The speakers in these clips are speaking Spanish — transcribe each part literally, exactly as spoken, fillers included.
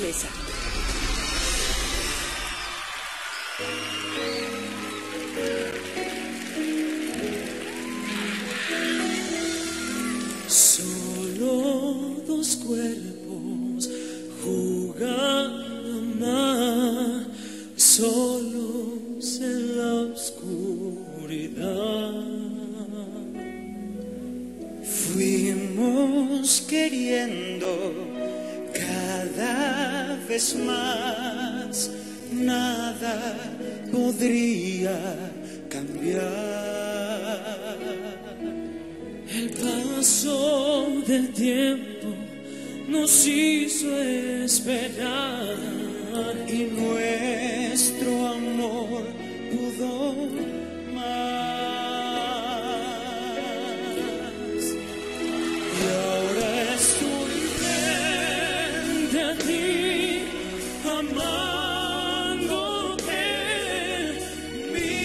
Mesa. Solo dos cuerpos jugaban solos en la oscuridad. Fuimos queriendo cada vez más, nada podría cambiar. El paso del tiempo nos hizo esperar y nuestro amor pudo más. Y ahora estoy frente a ti, amándote. Mi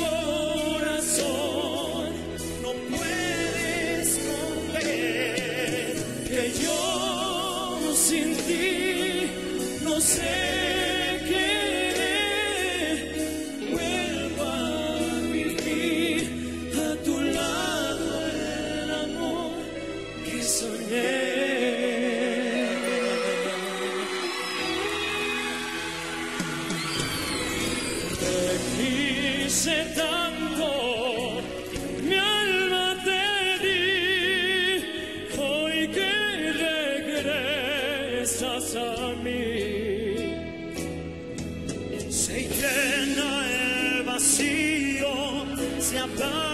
corazón no puede esconder que yo sin ti no sé querer. Vuelvo a vivir a tu lado el amor que soñé. Te quise tanto, mi alma te di, hoy que regresas a mí, se llena el vacío, se apaga